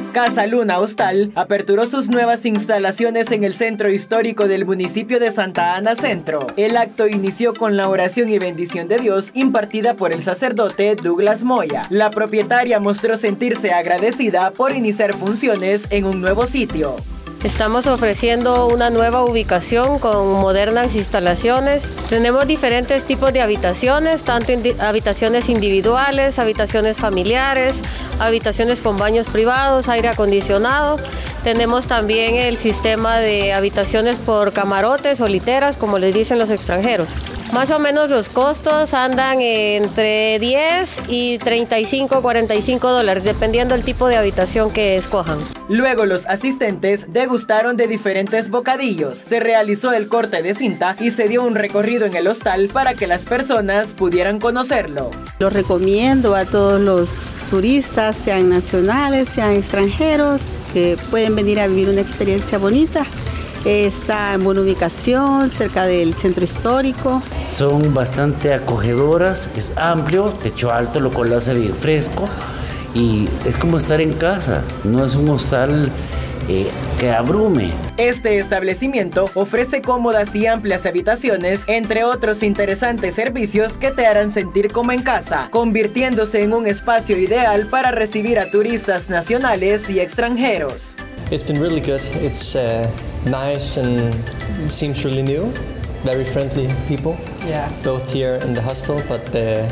Casa Luna Hostal aperturó sus nuevas instalaciones en el centro histórico del municipio de Santa Ana Centro. El acto inició con la oración y bendición de Dios impartida por el sacerdote Douglas Moya. La propietaria mostró sentirse agradecida por iniciar funciones en un nuevo sitio. Estamos ofreciendo una nueva ubicación con modernas instalaciones. Tenemos diferentes tipos de habitaciones, tanto habitaciones individuales, habitaciones familiares, habitaciones con baños privados, aire acondicionado. Tenemos también el sistema de habitaciones por camarotes o literas, como les dicen los extranjeros. Más o menos los costos andan entre 10 y 35, 45 dólares, dependiendo del tipo de habitación que escojan. Luego los asistentes degustaron de diferentes bocadillos. Se realizó el corte de cinta y se dio un recorrido en el hostal para que las personas pudieran conocerlo. Lo recomiendo a todos los turistas, sean nacionales, sean extranjeros, que pueden venir a vivir una experiencia bonita. Está en buena ubicación, cerca del centro histórico. Son bastante acogedoras, es amplio, techo alto, lo cual lo hace bien fresco y es como estar en casa, no es un hostal que abrume. Este establecimiento ofrece cómodas y amplias habitaciones, entre otros interesantes servicios que te harán sentir como en casa, convirtiéndose en un espacio ideal para recibir a turistas nacionales y extranjeros. It's been really good. It's nice and it seems really new. Very friendly people. Yeah. Both here in the hostel, but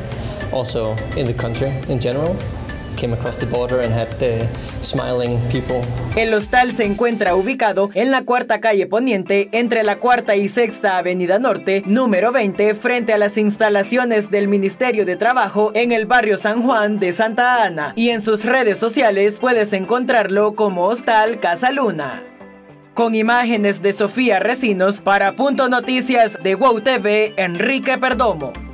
also in the country in general. Came across the border and had smiling people. El hostal se encuentra ubicado en la Cuarta Calle Poniente, entre la Cuarta y Sexta Avenida Norte, número 20, frente a las instalaciones del Ministerio de Trabajo en el barrio San Juan de Santa Ana. Y en sus redes sociales puedes encontrarlo como Hostal Casa Luna. Con imágenes de Sofía Recinos, para Punto Noticias de WOW TV, Enrique Perdomo.